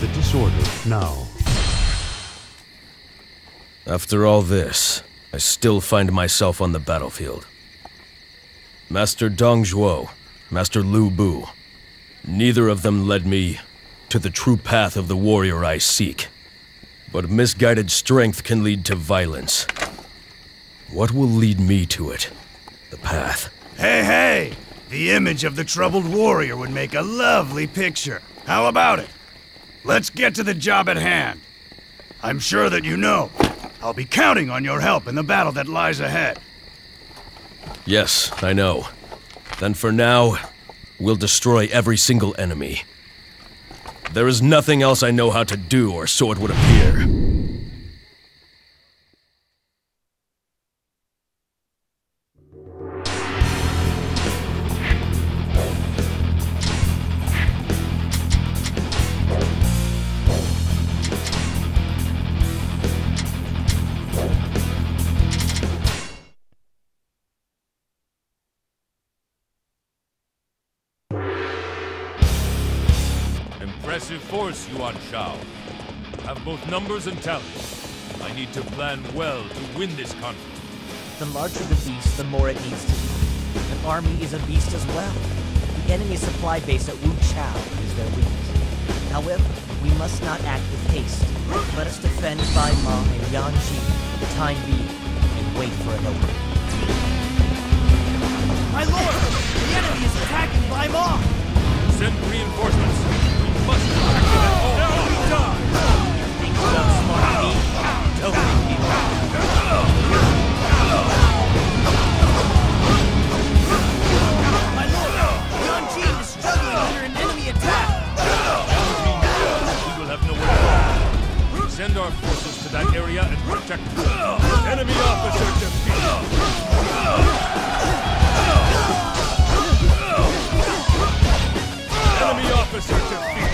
the disorder now. After all this, I still find myself on the battlefield. Master Dong Zhuo, Master Lu Bu, neither of them led me to the true path of the warrior I seek. But misguided strength can lead to violence. What will lead me to it? The path. Hey! The image of the troubled warrior would make a lovely picture. How about it? Let's get to the job at hand. I'm sure that you know I'll be counting on your help in the battle that lies ahead. Yes, I know. Then for now, we'll destroy every single enemy. There is nothing else I know how to do, or so it would appear. Impressive force, Yuan Shao. Have both numbers and talent. I need to plan well to win this conflict. The larger the beast, the more it needs to be. An army is a beast as well. The enemy supply base at Wu Chao is their weakness. However, we must not act with haste. Let us defend Bai Ma and Yanqi for the time being, and wait for an opening. My lord! The enemy is attacking Bai Ma! Send reinforcements. We must act at all times. Think you outsmart me? Don't make me laugh. My lord! Yanqi is struggling under an enemy attack! We will have nowhere to go. Send our forces to that area and protect them. Enemy officer defeated. Enemy officer defeated.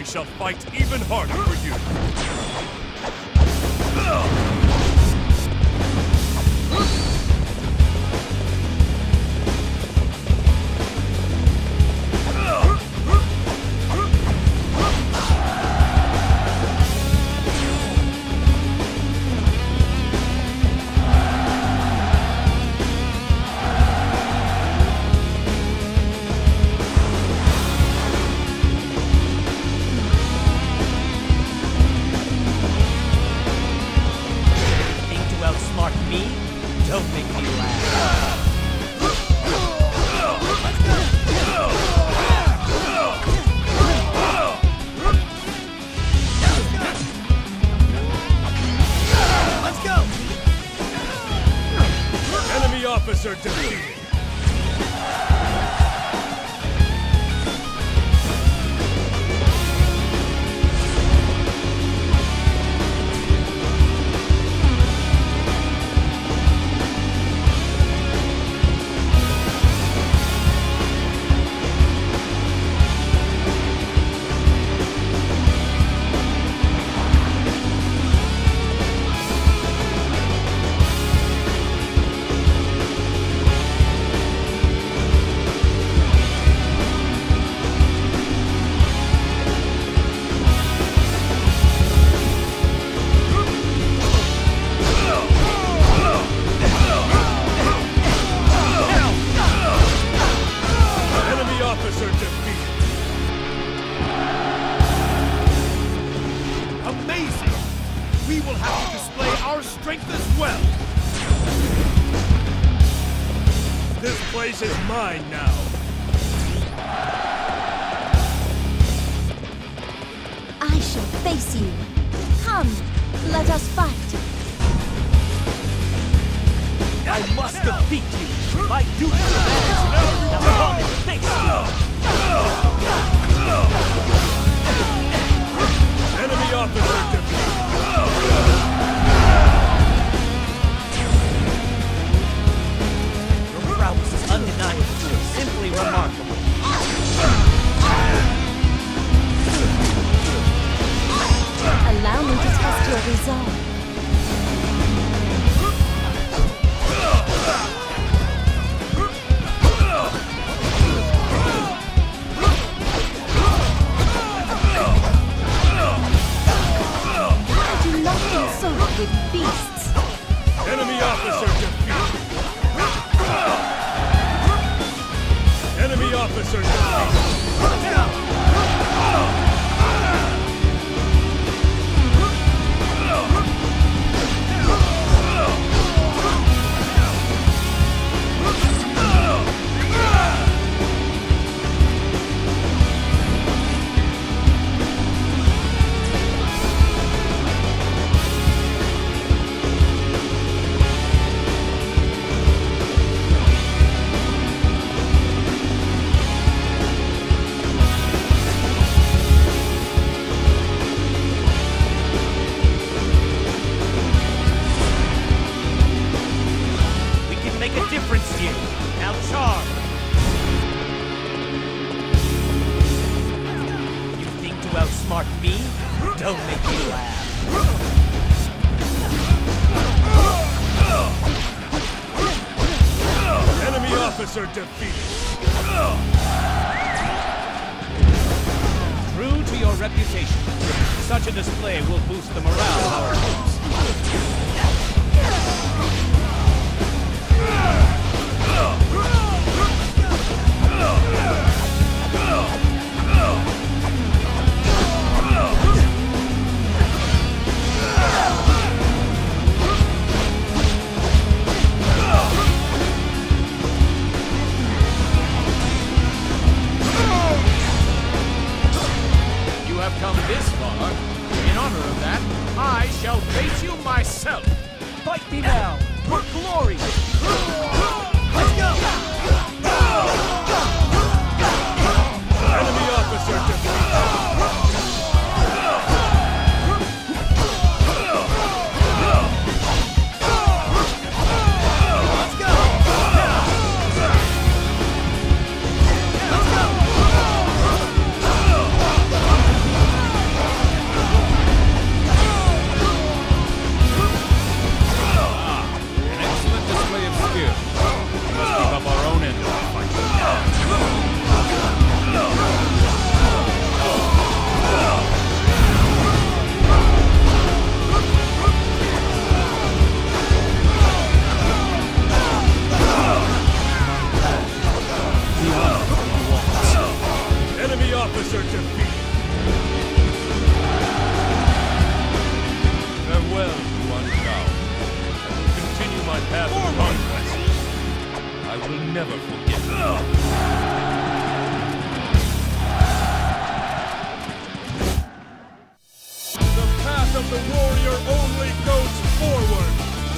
shall fight even harder for you. Don't make me laugh. Let's go! Enemy officer defeated. Amazing! We will have to display our strength as well! This place is mine now. I shall face you. Come, let us fight. I must defeat you! My duty demands now come and face you! Enemy officer defeated. Your prowess is undeniable, simply remarkable. Allow me to test your resolve. Do not consort with beasts. Enemy officer defeated. Enemy officer defeated. Outsmart me? Don't make me laugh. Enemy officer defeated. True to your reputation, such a display will boost the morale of our troops. Come this far. In honor of that, I shall face you myself. never forget. The path of the warrior only goes forward.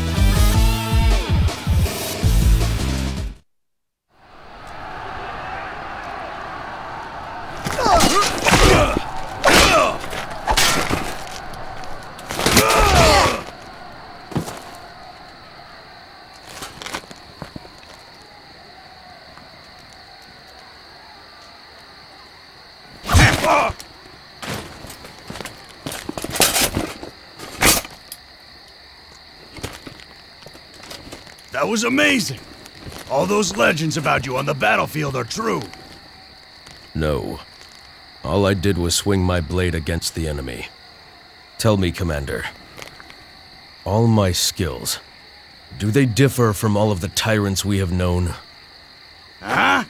That was amazing! All those legends about you on the battlefield are true. No. All I did was swing my blade against the enemy. Tell me, Commander. All my skills, do they differ from all of the tyrants we have known? Huh?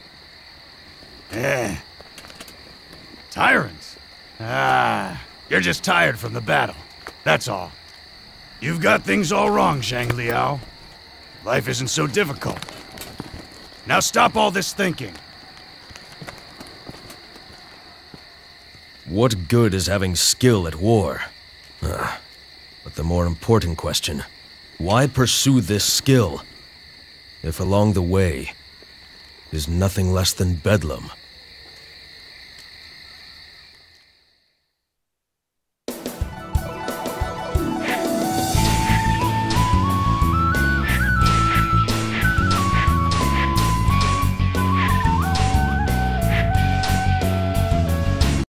Tyrants? You're just tired from the battle. That's all. You've got things all wrong, Zhang Liao. Life isn't so difficult. Now stop all this thinking. What good is having skill at war? But the more important question, why pursue this skill if along the way is nothing less than bedlam?